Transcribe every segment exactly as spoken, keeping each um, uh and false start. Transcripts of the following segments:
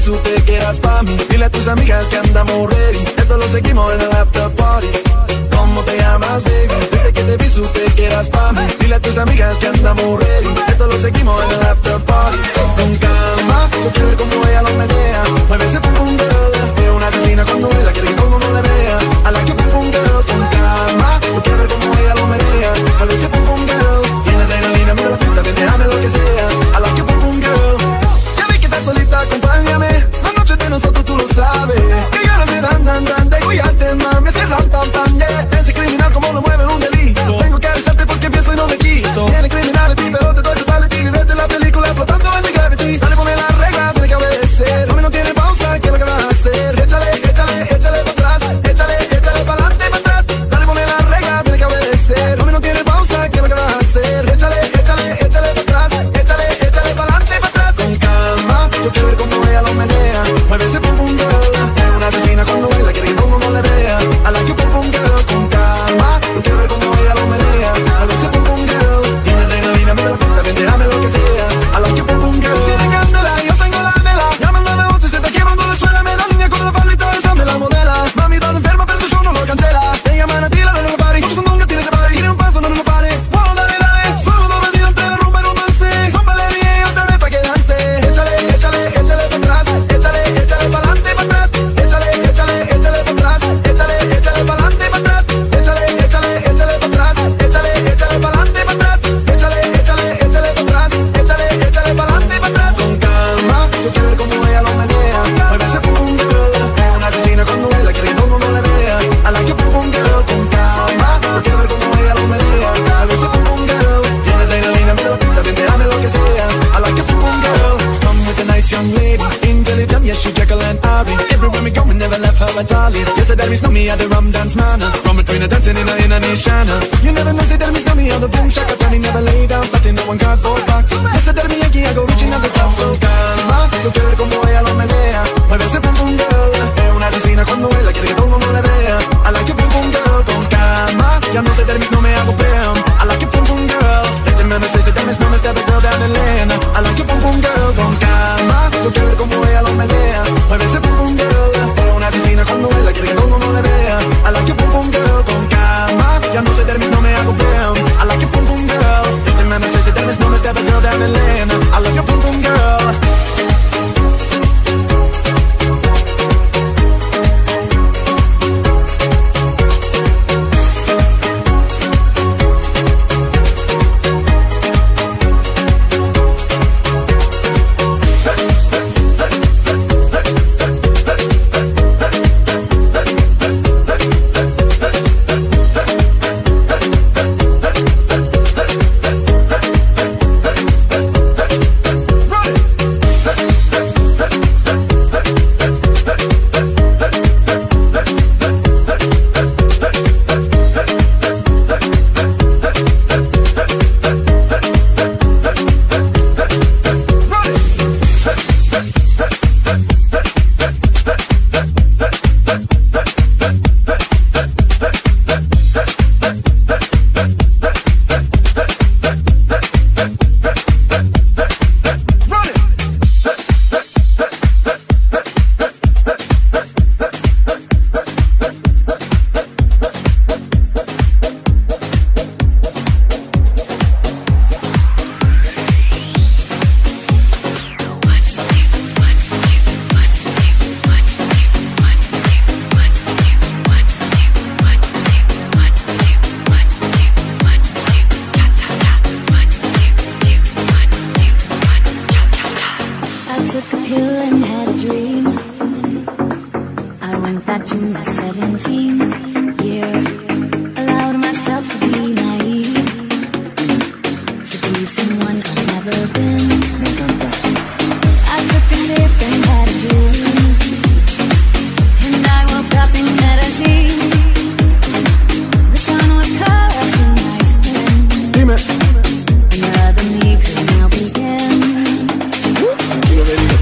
supe que eras pa' mí. Dile a tus amigas que andamos ready. Esto lo seguimos en el after party. ¿Cómo te llamas, baby? Desde que te vi supe que eras pa' mí. Dile a tus amigas que andamos ready. Esto lo seguimos en el after party. Con calma, yo quiero ver cómo ella lo menea. Mueve ese pum pum girl. Es una asesina cuando ella quiere que todo el mundo le vea. A la que pum pum girl. Con calma, yo quiero ver cómo ella lo menea. Mueve ese pum pum girl. Tiene adrenalina, mira la pista, ven, déjame lo que sea. A la que pum pum girl. Ya vi que estás solita, acompáñame. La noche de nosotros tú lo sabes. Que ganas me dan, dan, dan de cuidarte, mami. Ese ram, pam, pam, yeah. Ese criminal como lo mueve en un delito. Tengo que avisarte porque empiezo y no me quito. Tiene criminality, pero te doy totality. Vivete la película flotando en el gravity. Dale, ponme la regla, tiene que obedecer. Mami, no tiene pausa, ¿qué es lo que vas a hacer? Échale, échale, échale para atrás. Échale, échale para adelante y para atrás. Dale, ponme la regla, tiene que obedecer. Mami, no tiene pausa, ¿qué es lo que vas a hacer? Échale, échale, échale para atrás. Échale, échale para adelante y para atrás. Con calma, yo quiero ver cómo ella lo menea. Mueve ese pum pum girl. Es una asesina cuando baila, quiere que todo el mundo le vea. A la que pum pum girl. Con calma, yo quiero ver cómo ella lo menea. Mueve ese pum pum girl. Tiene adrenalina, me la pista, ven, déjame lo que sea. A la que pum pum girl. Tiene candela, yo tengo la vela. Llamándome once, se te quiebran donde suena. Me da línea con la palita, esa me la modela. Mami, tan enferma, pero tu show no lo cancela. Te llaman a ti, la no lo pare. Muchos son nunca tienes de padre. Tiene un paso, no, no lo pare. Wow, dale, dale. Somos dos bandidos entre la rumba y romance. Son valería y otra vez pa' que dance. Échale, échale, échale para atrás. Échale, échale para adelante y para atrás. Échale, échale, échale para atrás. Échale, échale para adelante y para atrás. Échale, échale, échale para atrás. Échale, échale para adelante y para atrás. Échale, échale, échale para atrás. Échale, échale para adelante y para atrás. Con calma, yo quiero ver cómo ella lo menea. Mueve ese pum pum girl. Es una asesina cuando baila, quiere que todo el mundo le vea. A la que pum pum girl. Con calma, yo quiero ver cómo ella lo menea. Mueve ese pum pum girl. Tiene adrenalina, me la pista, ven, déjame lo que sea. A la que pum pum girl. Come with a nice young lady. Intelligent, yes, she Jekyll and Ari. Everywhere we go, we never left her a dolly. Yes, that means know me at the rum dance man. From between the dancing in a, in a nishana. You never know, say that means know me at the boom shaka. Tony never lay down, but no one got four bucks. Yes, that me aquí, I go reaching at the top. So calma, yo quiero ver cómo ella lo menea. Mueve ese pum pum girl. Es una asesina cuando baila, quiere que todo el mundo le vea. I like you pum pum girl. Con calma, ya no sé del mismo, no me hago bam. I like you pum pum girl. Take the man and say, say that means no me step a girl down the lane. I like you pum pum girl. Con calma, yo quiero ver cómo ella lo menea. Mueve ese pum pum girl. Es una asesina cuando baila, quiere que todo el mundo le vea. I like you pum pum girl. Con calma, ya no sé del mismo, no me hago bam. I like you pum pum girl. Take the man and say, say that means no me step a girl down the lane. I like you pum pum girl.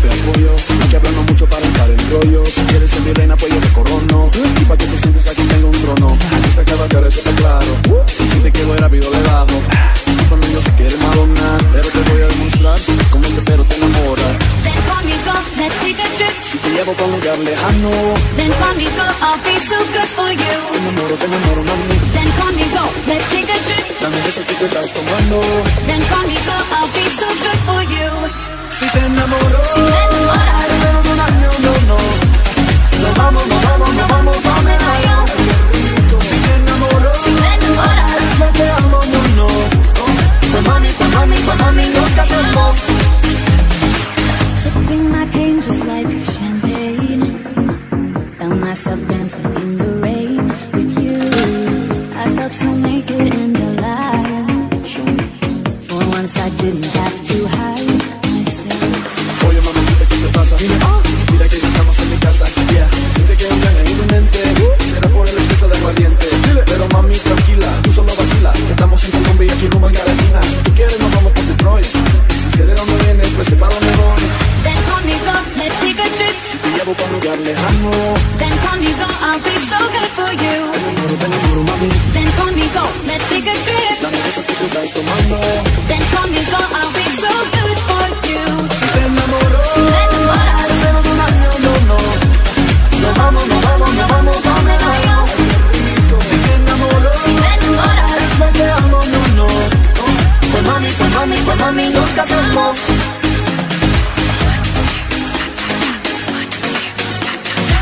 Si quieres ser mi reina, pues yo te corono. Y pa' que te sientes aquí tengo un llevo pa' un lugar lejano. Ven conmigo, I'll be so good for you. Te enamoro, te enamoro, mami. Ven conmigo, let's take a trip. Dame eso que te estás tomando. Ven conmigo, I'll be so good for you. Si te enamoro, si me enamoras, menos de un año, no, no. Nos vamos, nos vamos, nos vamos pa' Medallo. Si te enamoro, si me enamoras, es lo que amo, no, no. Pues mami, pues mami, pues mami, nos casamos. Sipping my pain just like champagne. Found myself dancing in the rain with you. I felt so naked and alive. For once I didn't have to hide myself. Oye, mamacita, ¿qué te pasa? Dime, oh. Mira que ya estamos en mi casa, yeah. Siente que hay un gang en tu mente. Será por el exceso de aguardiente. Pero mami, tranquila, tú solo vacila. Estamos en Colombia y aquí rumbo a Garacina. Si tú quieres nos vamos por Detroit. Si sé de dónde vienes, pues sé para dónde voy. Ven conmigo, let's take a trip. Si te llevo pa' un lugar lejano. Ven conmigo, I'll be so good for you. Te enamoro, te enamoro, mami. Ven conmigo, let's take a trip. Dame eso que te estás tomando. Ven conmigo, I'll be so good for you. Si te enamoro, si me enamoras, menos de un año, no, no. Nos vamos, nos vamos, nos vamos pa' Medallo. Si te enamoro, si me enamoras, es lo que amo, no, no. Pues mami, pues mami, pues mami, nos casamos.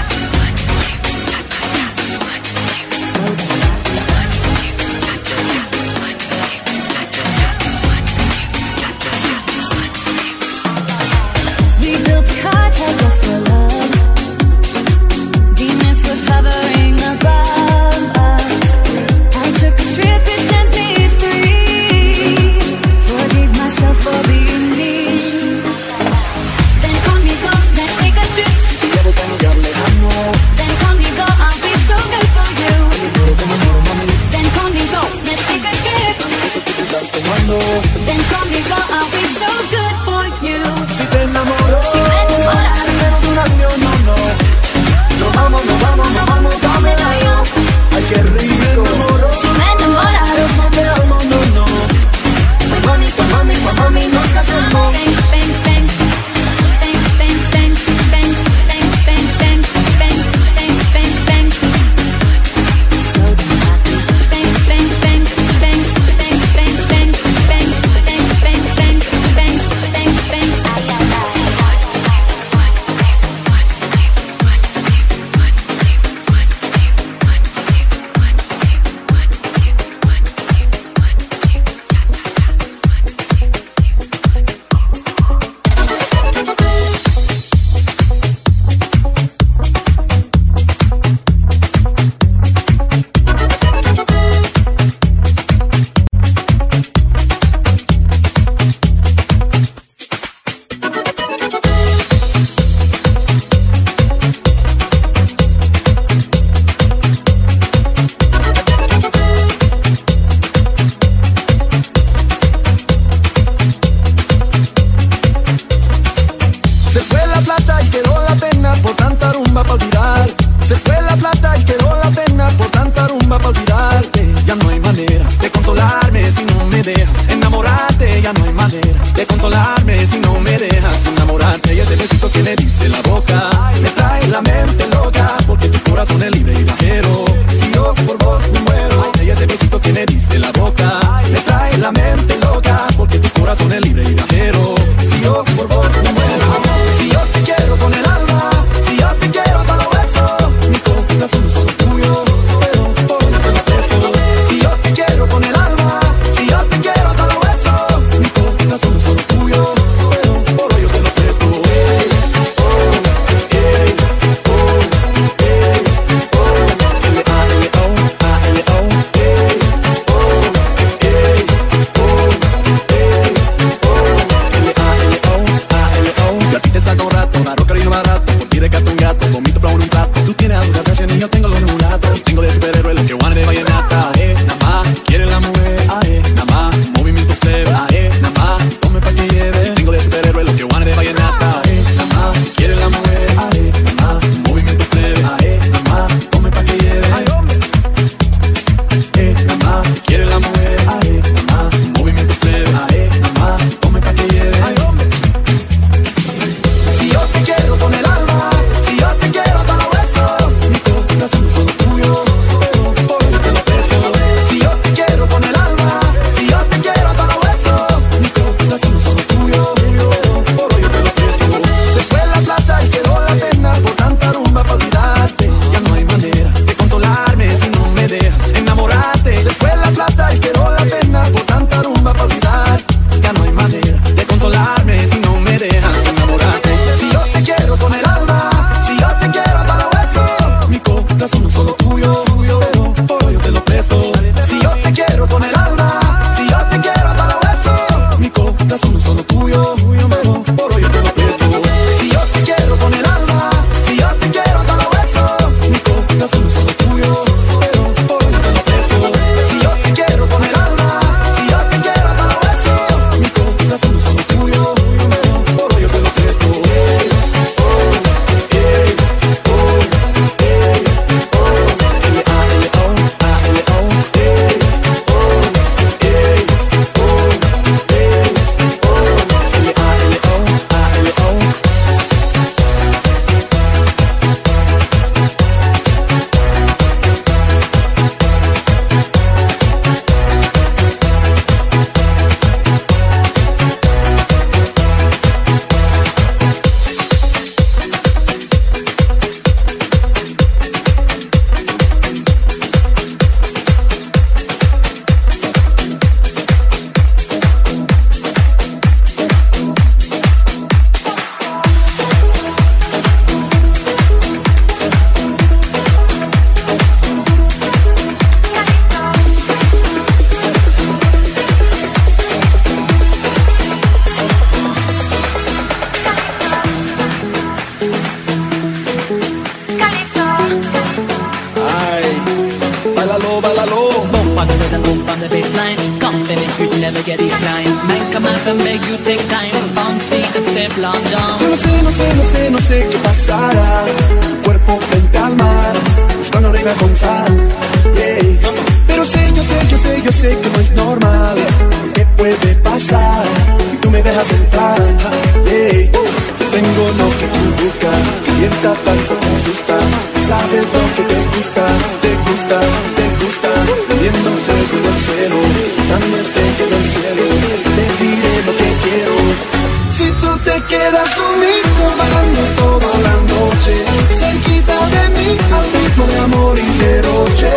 rhythm, boom from the baseline. Confident you'd never get declined. Man, come out and make you take time. Bouncy and step long down. No sé, no sé, no sé, no sé qué pasará. Tu cuerpo frente al mar, cuando arriba con sal, yeah. Pero sé, yo sé, yo sé, yo sé que no es normal. ¿Qué puede pasar si tú me dejas entrar? Yeah. Tengo lo que tú buscas, calienta tanto que asusta. Sabes lo que te gusta, te gusta, te gusta. Viendo fuego en el cielo, dame este que del cielo. Te diré lo que quiero. Si tú te quedas conmigo bailando toda la noche, cerquita de mí al ritmo de amor y derroche.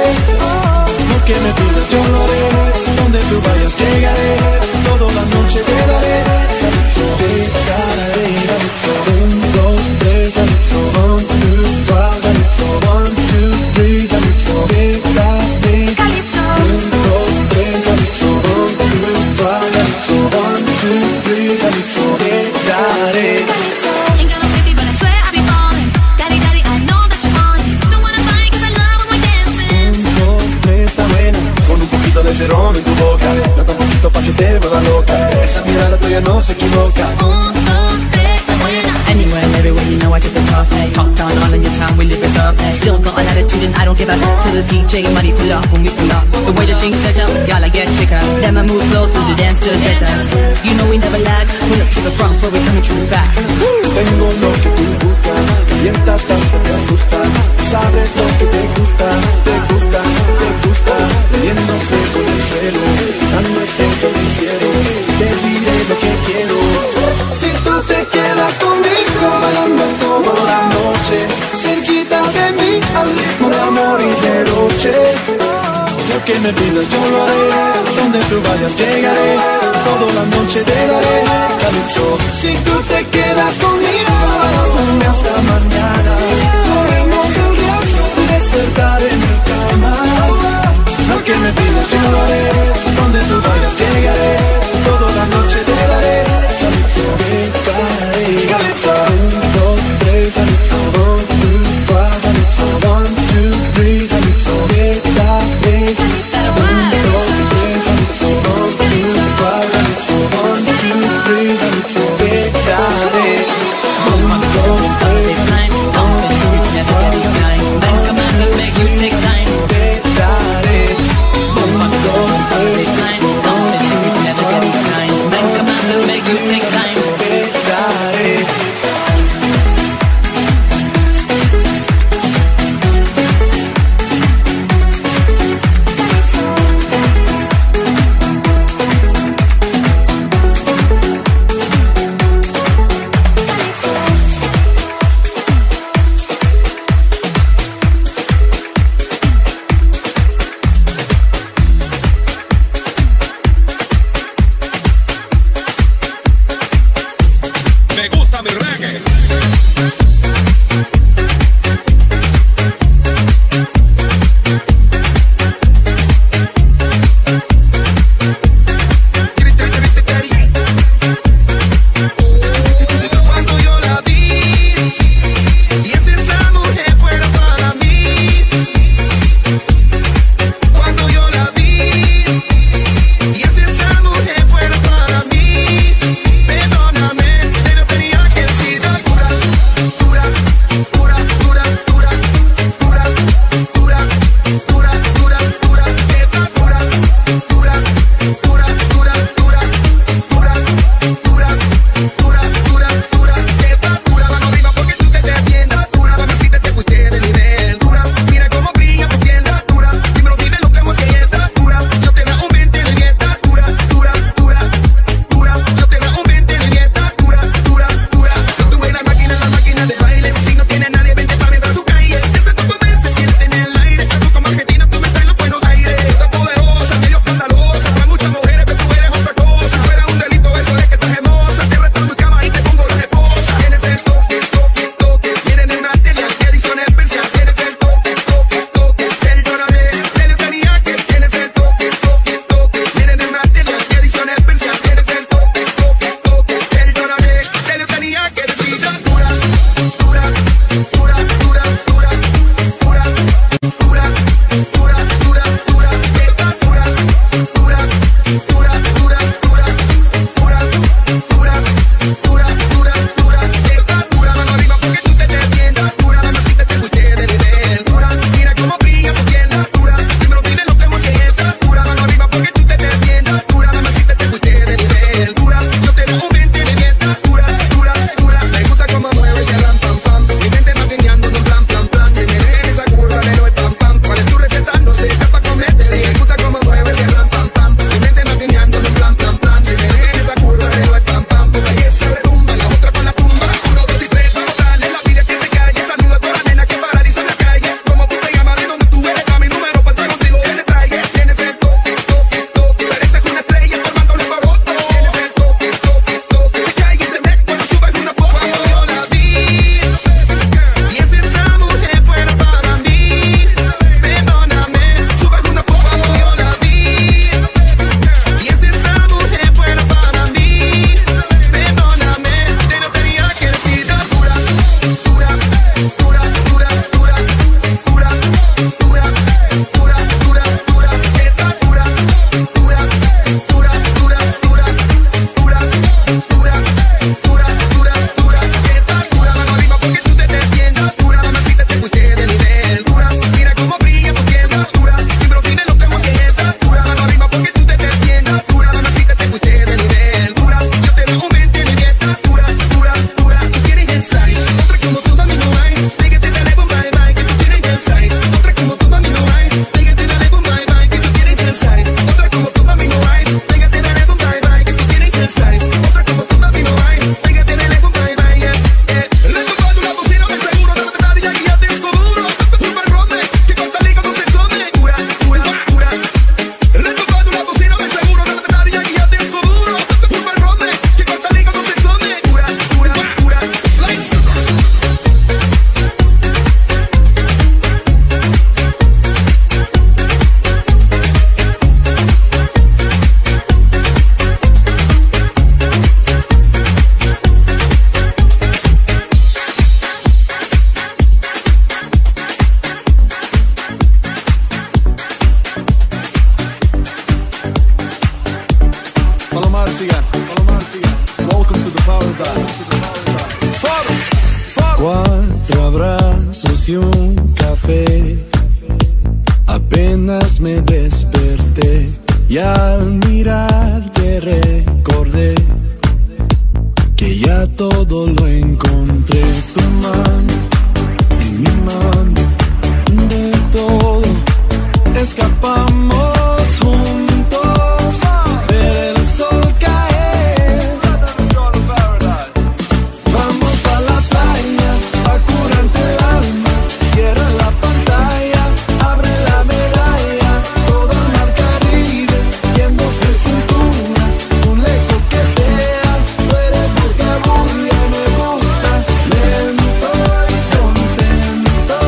Lo que me pidas yo lo haré, donde tú vayas llegaré, toda la noche te daré. Calypso, te daré, calypso. Un, dos, tres, calypso. One, two, five, calypso. One, two, three, calypso. Te daré. Calypso. Un, dos, tres, calypso. One, two, five, calypso. One, two, three, calypso. Te daré. Calypso. Ain't gonna save you, but I swear I'll be falling. Daddy, daddy, I know that you want it. Don't wanna fight, cause I love when we're dancing. Un, dos, tres, está buena. Con un poquito de cerón en tu boca. No tan poquito pa' que te vuelva loca. Esa mirada tuya no se equivoca. Un, dos, tres, está buena. Anywhere and everywhere, you know I took the top. Hey, talk down all in your time, we live it up. Hey, still got an attitude and I don't give a to the D J. Money pull up when we pull up. The way the things set up, y'all I get chicker. Then I move slow, so the dance just better. You know we never lag. Pull up to the front, but we coming true back. Tengo lo que tú buscas, calienta tanto que asusta. Sabes lo que te gusta, te gusta, te gusta. Viendo fuego en el suelo, dando este que del cielo. Te diré lo que quiero. Si tú te quedas conmigo bailando toda la noche, cerquita de mí al ritmo de amor y derroche. Lo que me pidas yo lo haré, donde tú vayas llegaré, toda la noche te daré. Calypso, si tú te quedas conmigo bailando hasta mañana, corremos el riesgo de despertar en mi cama. Lo que me pidas yo lo haré, donde tú vayas llegaré, toda la noche te daré. Calypso, te daré. Calypso, un, dos, tres, calypso, one, two, five, calypso, one, two, three, calypso, te daré. Un, dos, tres, calypso, one, two, five, calypso, one, two, three, calypso, te daré. Un, dos, tres, Confident you'd never get declined. Man, come out and make you take time. te daré. Un, dos, tres, Confident you'd never get declined. Man, come out and make you take time. te daré. Me gusta mi reggae. Cuando yo la vi, y es esa mujer fuera para mí. Cuando yo la vi, y es esa mujer fuera para mí. Perdóname, pero tenía que decirlo. besos y un café. Apenas me desperté y al mirarte recordé que ya todo lo encontré. Tu mano en mi mano, de todo escapamos juntos, ver el sol caer. Vamos pa' la playa, pa' curarte el alma. Cierra la pantalla, abre la medalla. Todo el mar Caribe, viendo tu cintura. Tú le coqueteas, tú eres buscabulla. Me gusta, lento y contento.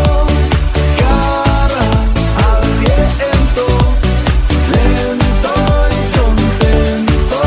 Cara al viento, lento y contento.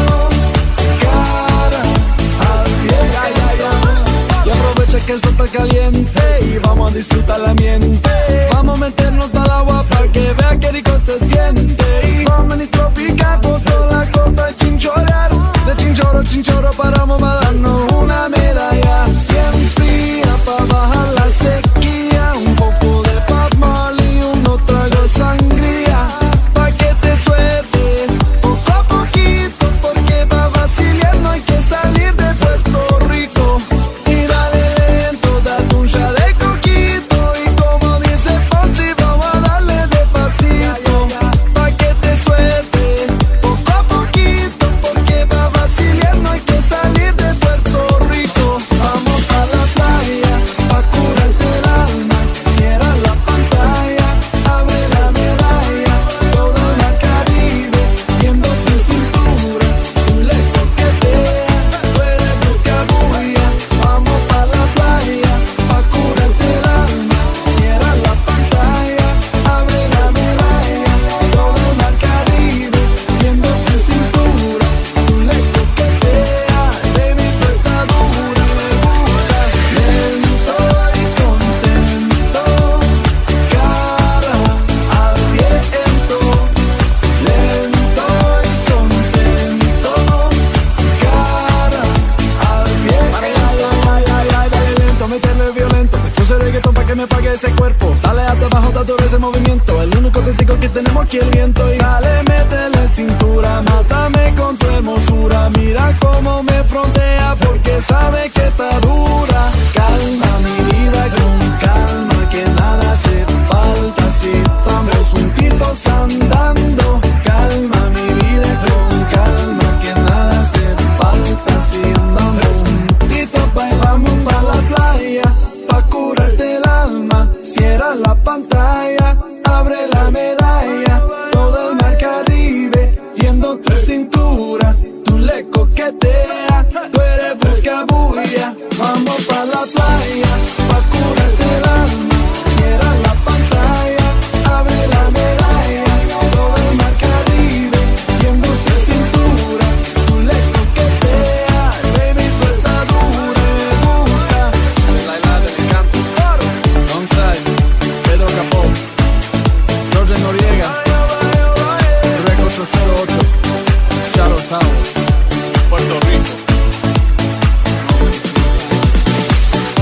Cara al viento. Y aprovecha que el sol está caliente y vamos a disfrutar la ambiente. Vamos a meternos al agua para que vea qué rico se siente. Y vamos a tropical por toda la costa de Chinchorro. De Chinchorro, Chinchorro paramos para darnos una medalla bien fría para bajar la sequía. Un poco de Pop Marley, unos tragos de sangría pa' que te suelte poco a poquito, porque pa' vacilar no hay que salir de Puerto Rico. Y dale lento, date un shot de coquito. Y como dice Fonsi, vamos a darle despacito pa' que te suelte poco a poquito, porque pa' vacilar no hay que salir de Puerto Rico. Vamos a la playa pa' curarte el alma. Cierra la pantalla, abre la medalla. Todo el mar Caribe, viendo tu cintura. Tú le coqueteas, tú eres buscabulla. Vamos pa' la playa pa' curarte el alma. Cierra la pantalla, abre la medalla. Todo el mar Caribe, viendo tu cintura. Tú le coqueteas, baby, tú estás dura. Me gusta, lento y contento. Cara al viento, lento y contento. Cara al viento. Ay, ay, ay, ay, ay, dale lento, métele violento. Te puse reggaetón pa' que me pague ese cuerpo. Dale hasta abajo, date ese movimiento. El único testigo que tenemos aquí el viento. Y dale, métele cintura. Mátame con tu hermosura. Mira cómo me frontea, porque sabe que está dura. Calma mi vida con calma, que nada hace falta si estamos juntitos andando. Calma mi vida con calma, que nada hace falta si andamos juntitos. Bailamos pa' la playa, pa' curarte el alma. Cierra la pantalla, abre la medalla. Todo el mar Caribe, viendo tu cintura. Tú le coqueteas, tú eres buscabulla. Vamos pa' la playa, pa' curarte el alma. Cierra la pantalla, abre la medalla. Todo el mar Caribe, viendo tu cintura. Tú le coqueteas, baby, tú estás dura. Me gusta. La isla del encanto. Gonzalo, Pedro Capó, Jorge Noriega, Record ocho cero ocho, Shadow Tower, Puerto Rico.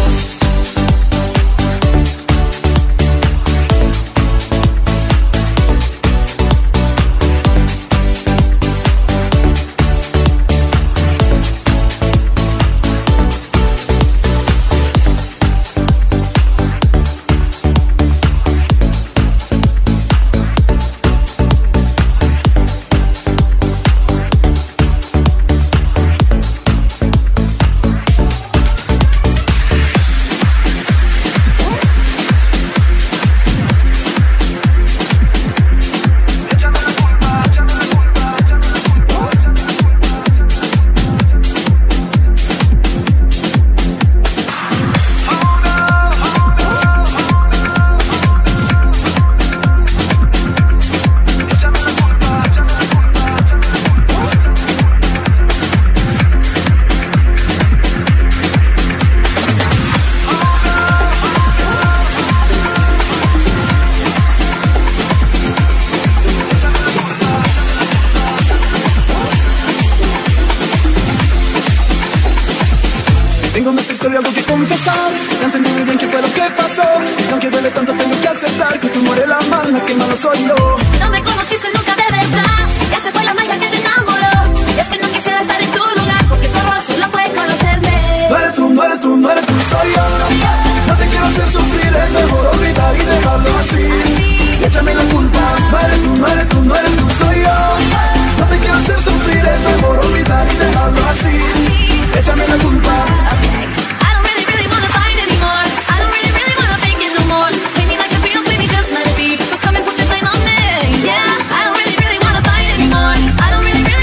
tengo más historia, algo que confesar. No entendí muy bien qué fue lo que pasó. Y aunque duele tanto, tengo que aceptar que tú no eres la mala, que malo soy yo. No me conociste nunca de verdad. Ya se fue la magia que te enamoró. Y es que no quisiera estar en tu lugar, porque tu error solo fue conocerme. No eres tú, no eres tú, no eres tú, soy yo. No te quiero hacer sufrir, es mejor olvidar y dejarlo así. Y échame la culpa. No eres tú, no eres tú, no eres tú, soy yo. No te quiero hacer sufrir, es mejor olvidar y dejarlo así. Échame la culpa. Okay. I don't really, really wanna fight anymore. I don't really, really wanna fake it no more. Pay me like the Beatles, baby, just let it be. So come and put the blame on me. Yeah, I don't really, really wanna fight anymore. I don't really, really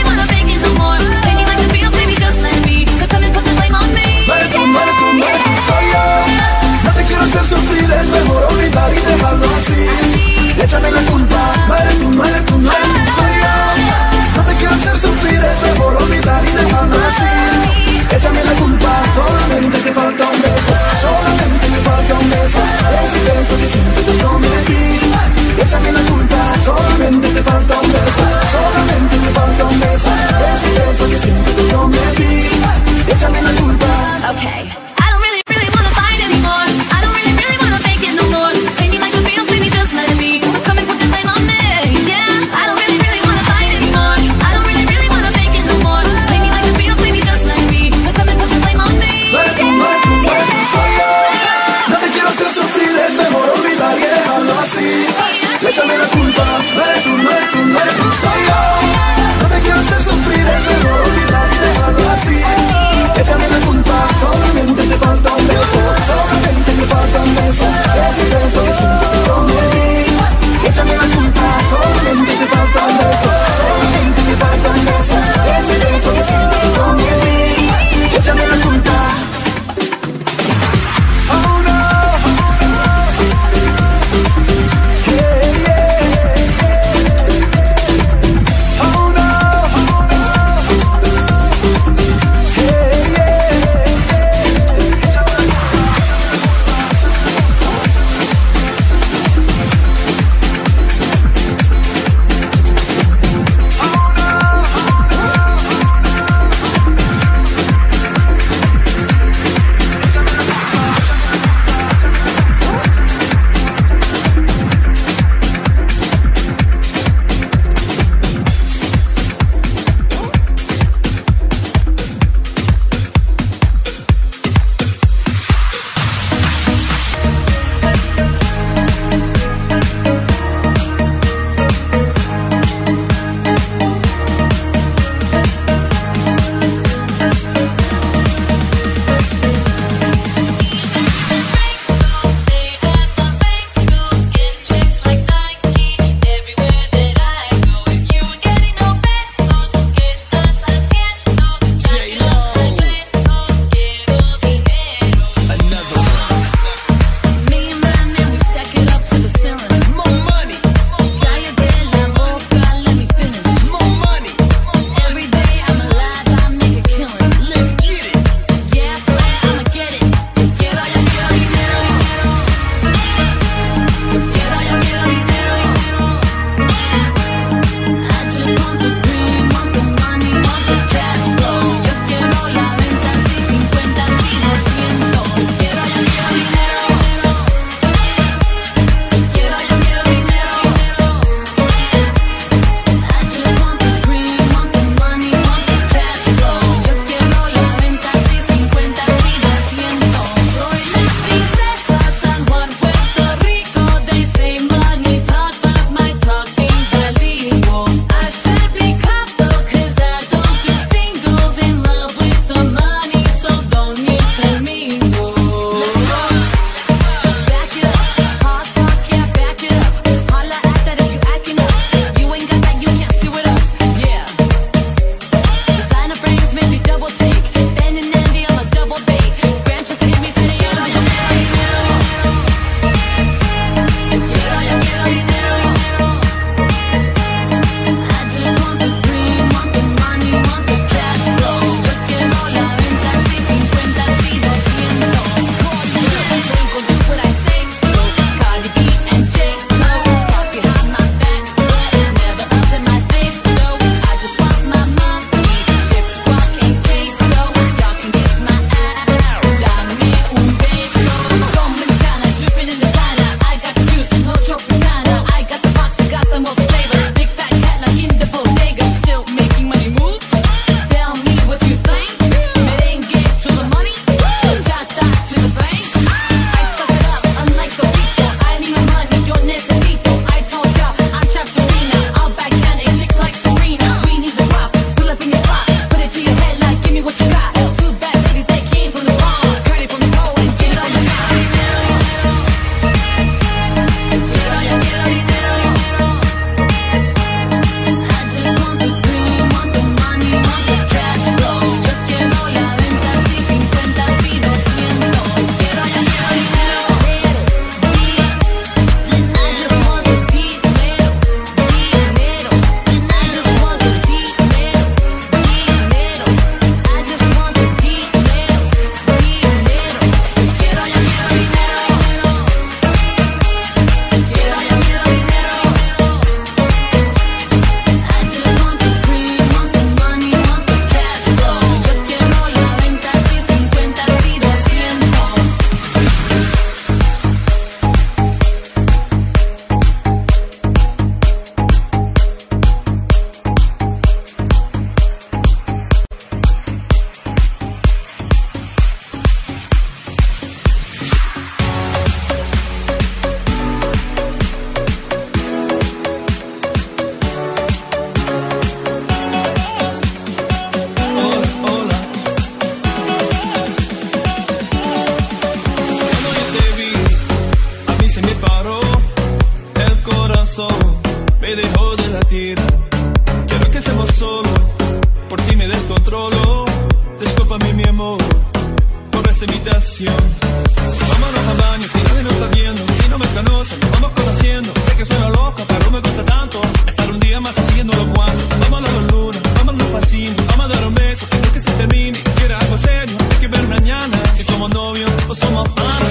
habitación. Vámonos al baño, que nadie nos está viendo. Si no me conocen, nos vamos conociendo. Sé que suena loco, pero me gusta tanto estar un día más haciéndolo cuando. Vámonos a los lunes, vámonos al cine. Vamos a dar un beso, quiero que se termine. Quiero algo serio, hay que ver mañana. Si somos novios o somos panas.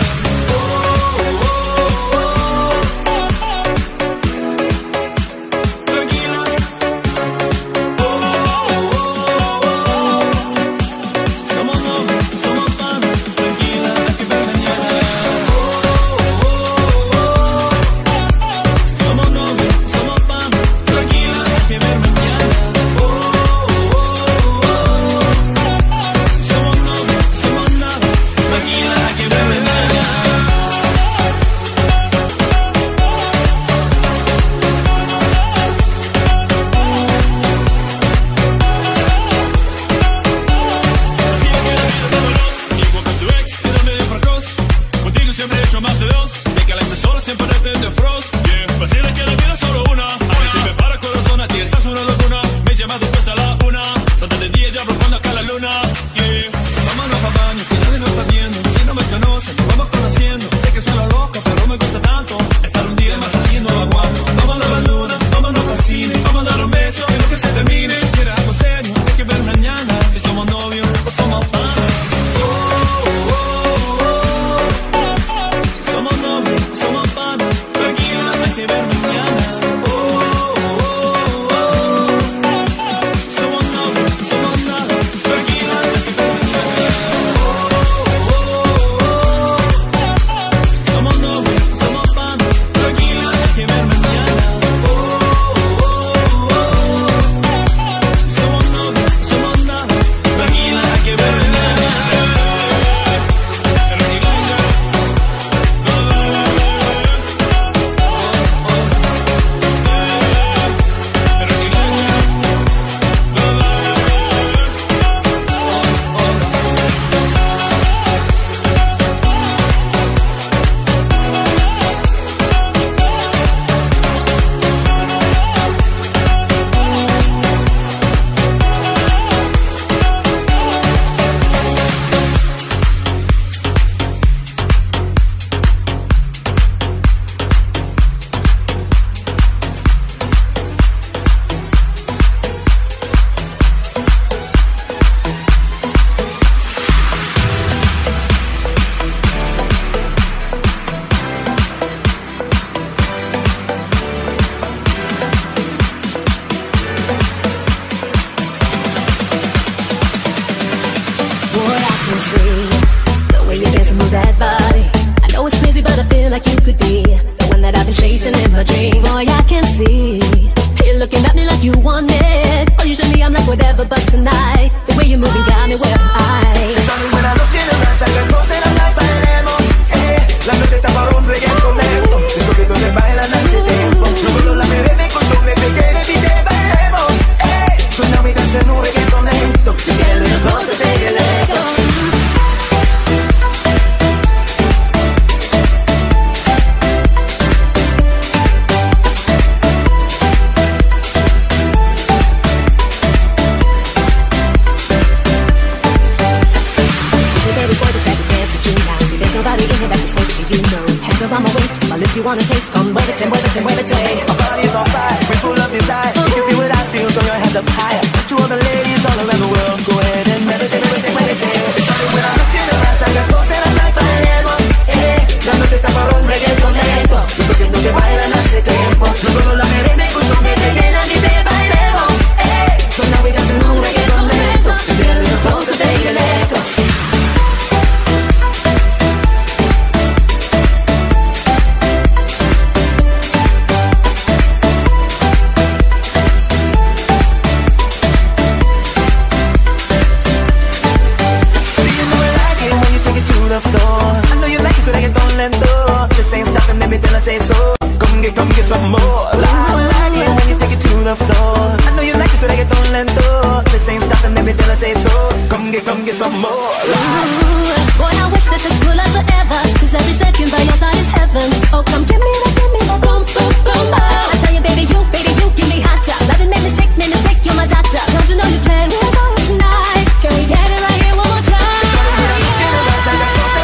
Don't you know you playing with us tonight? Can we get it right here one more time?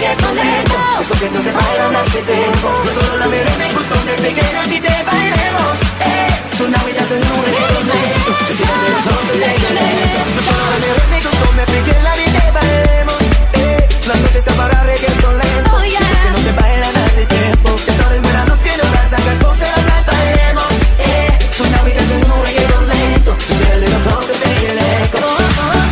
reggaetón lento. Eso que no se bailan hace tiempo. No solo la veré, me gustó, me pegué y te bailemos. Eh, so now we dance a new reggaeton lento. No solo la veré, me gustó, me pegué y te bailemos. Eh, la noche está para reggaeton lento. Oh, yeah. Eso que no se bailan hace tiempo. Esta hora en verano quiero dar sacar cosas y bailemos. Eh, so now we dance a new reggaeton lento. Just a little closer, take it echo. Oh, oh, oh.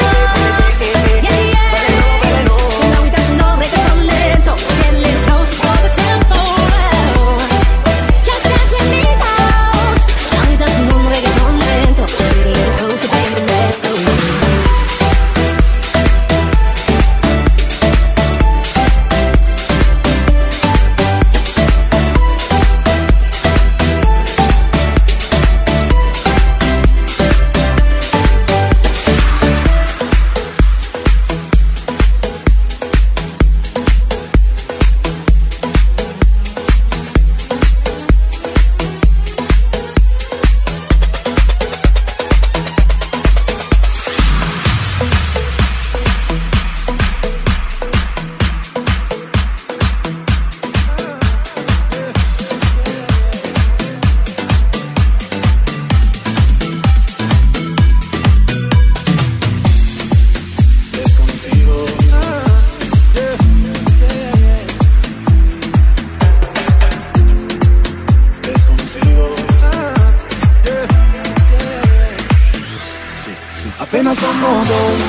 Apenas somos dos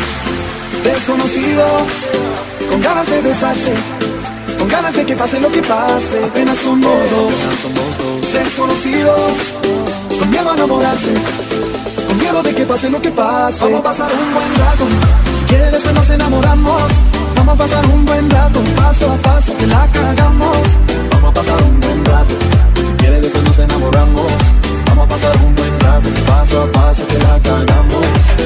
desconocidos, con ganas de besarse, con ganas de que pase lo que pase. Apenas somos dos desconocidos, con miedo a enamorarse, con miedo de que pase lo que pase. Vamos a pasar un buen rato, si quieres después nos enamoramos. Vamos a pasar un buen rato, paso a paso que la cagamos. Vamos a pasar un buen rato, si quieres después nos enamoramos. Vamos a pasar un buen rato, paso a paso que la cagamos.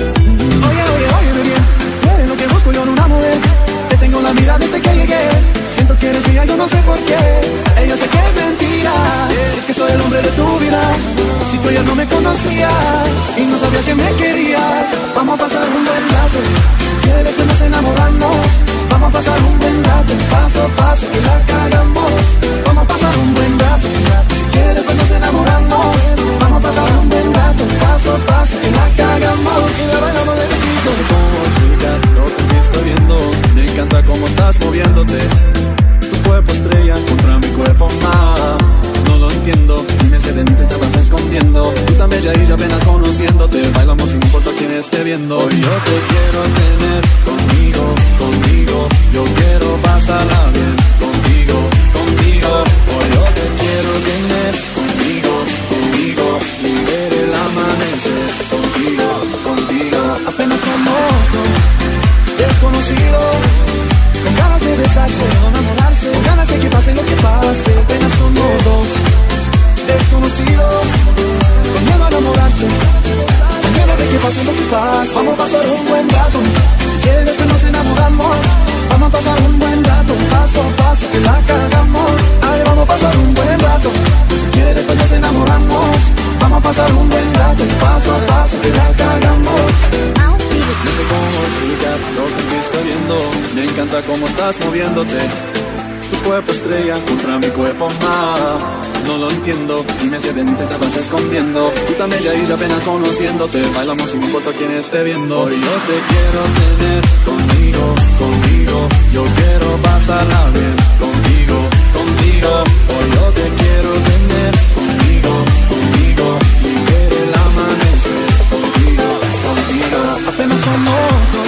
Oye, oye, oye, bien, eres lo que busco yo en una mujer. Te tengo la mirada desde que llegué. Siento que eres mía, yo no sé por qué. Ella sé que es mentira, sé que soy el hombre de tu vida. Si tú ya no me conocías y no sabías que me querías. Vamos a pasar un buen rato, si quieres que nos enamoramos. Vamos a pasar un buen rato, paso a paso que la cagamos. Vamos a pasar un buen rato, si quieres que nos enamoramos. Vamos a pasar un buen rato, paso a paso que la cagamos. Y la bailamos de poquito. No sé cómo explicar lo que estoy viendo. Me encanta cómo estás moviéndote. Tu cuerpo estrella contra mi cuerpo más. No lo entiendo, dime si de mí te estabas escondiendo. Tú tan bella y yo apenas conociéndote. Bailamos sin importa quién esté viendo. Hoy yo te quiero tener conmigo, conmigo. Yo quiero pasarla bien contigo, contigo. Hoy yo te quiero tener conmigo, conmigo. Y ver el amanecer contigo, contigo. Apenas somos desconocidos, con ganas de besarse, de enamorarse, con ganas de que pase lo que pase. Apenas somos dos desconocidos, con miedo a enamorarse, con miedo de que pase lo que pase. Vamos a pasar un buen rato, si quieres después nos enamoramos. Vamos a pasar un buen rato, paso a paso que la cagamos. Ay, vamos a pasar un buen rato, si quieres después nos enamoramos. Vamos a pasar un buen rato, paso a paso que la cagamos. No sé cómo explicar lo que estoy viendo. Me encanta cómo estás moviéndote. Tu cuerpo estrella contra mi cuerpo más. No lo entiendo, dime si de mí te estabas escondiendo. Tú tan bella y yo apenas conociéndote. Bailamos sin importa quién esté viendo. Hoy yo te quiero tener conmigo, conmigo. Yo quiero pasarla bien contigo, contigo. Hoy yo te quiero tener conmigo, conmigo. Y ver el amanecer contigo, contigo. Apenas somos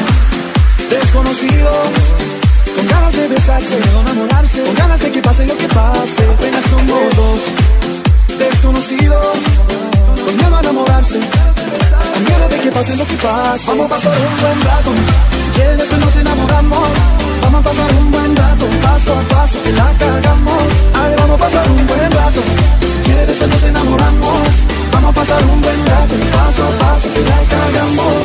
desconocidos, con ganas de besarse, de enamorarse, con ganas de que pase lo que pase. Apenas somos dos desconocidos, con miedo a enamorarse, con miedo de que pase lo que pase. Vamos a pasar un buen rato, si quieres después nos enamoramos. Vamos a pasar un buen rato, paso a paso que la cagamos. Ay, vamos a pasar un buen rato, si quieres después nos enamoramos. Vamos a pasar un buen rato, paso a paso que la cagamos.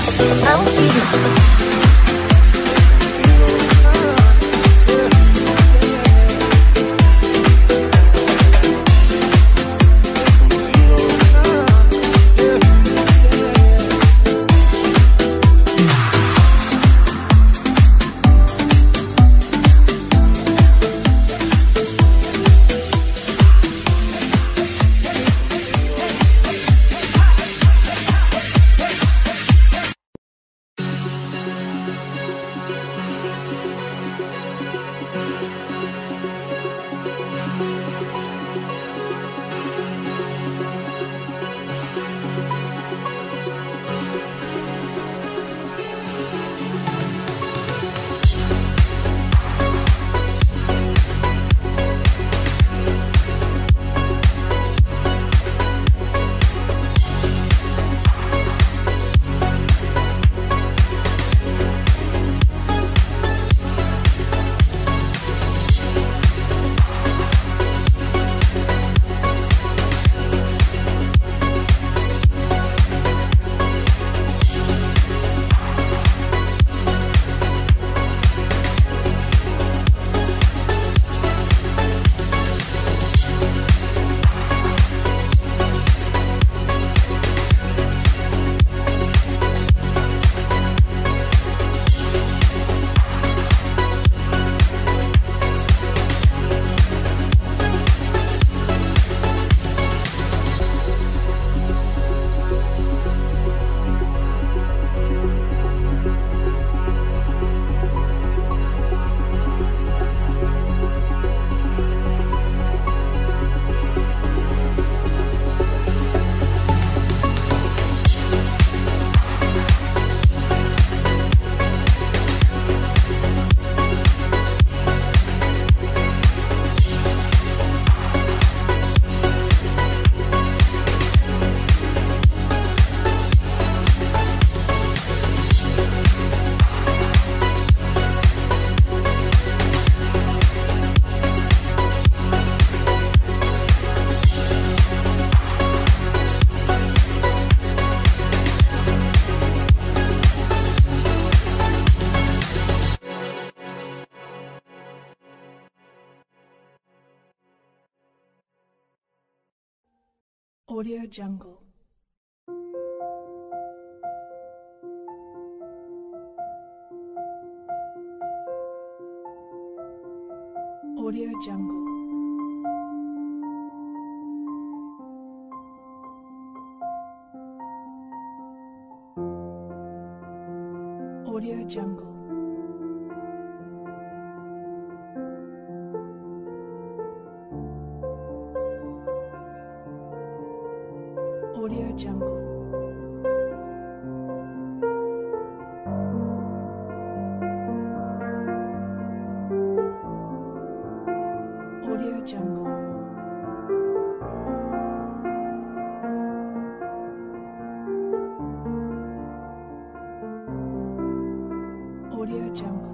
Audio Jungle. Audio Jungle. Audio Jungle. Audio Jungle. Audio Jungle. Audio Jungle.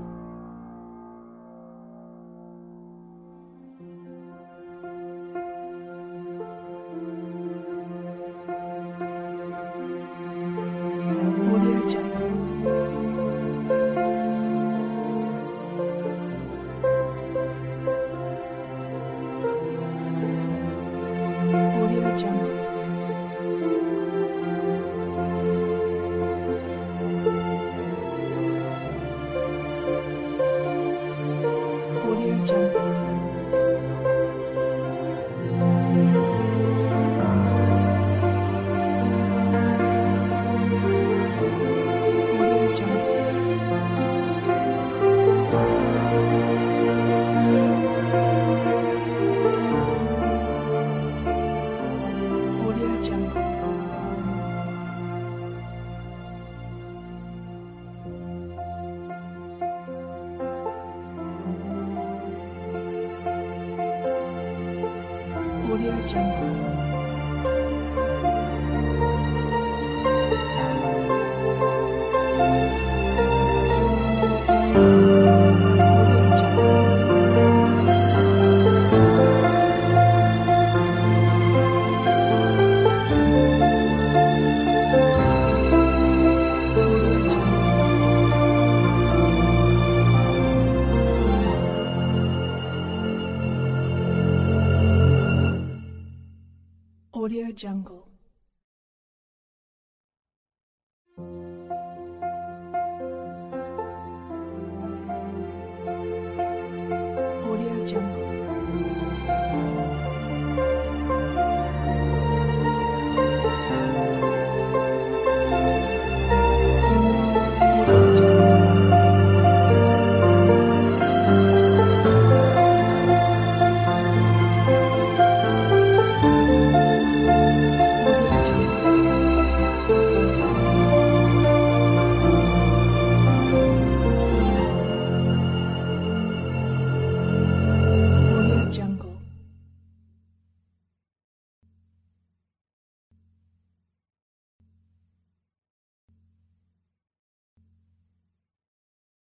Audio Jungle. Audio Jungle. Audio Jungle. Audio Jungle. Audio Jungle. Audio Jungle. Audio Jungle. Audio Jungle.